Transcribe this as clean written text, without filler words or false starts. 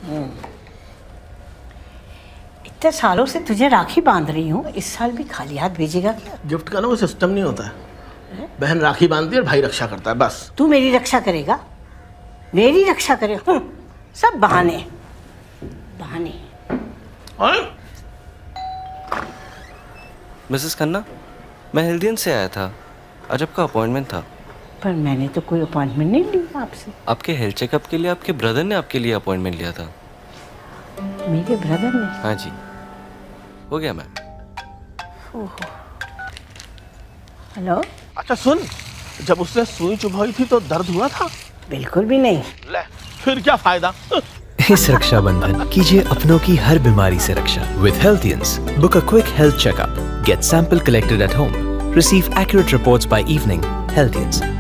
इतने सालों से तुझे राखी बांध रही हूँ, इस साल भी खाली हाथ भेजेगा क्या? गिफ्ट का ना वो सिस्टम नहीं होता है। बहन राखी बांधती है और भाई रक्षा करता है, बस। तू मेरी रक्षा करेगा? मेरी रक्षा करेगा? सब बहाने बहाने। मिसेस खन्ना, मैं हेल्दियन से आया था, आज आपका अपॉइंटमेंट था। पर मैंने तो कोई अपॉइंटमेंट नहीं लिया आपसे। आपके हेल्थ चेकअप के लिए आपके ब्रदर ने आपके लिए अपॉइंटमेंट लिया था। मेरे ब्रदर ने? हाँ जी, हो गया मैम। हेलो। अच्छा सुन, जब उसने सुई चुभाई थी तो दर्द हुआ था? बिल्कुल भी नहीं। ले, फिर क्या फायदा? इस रक्षाबंधन कीजिए अपनों की हर बीमारी से रक्षा with Healthians. Book a quick health checkup. Get sample collected at home. Receive accurate reports by evening. Healthians.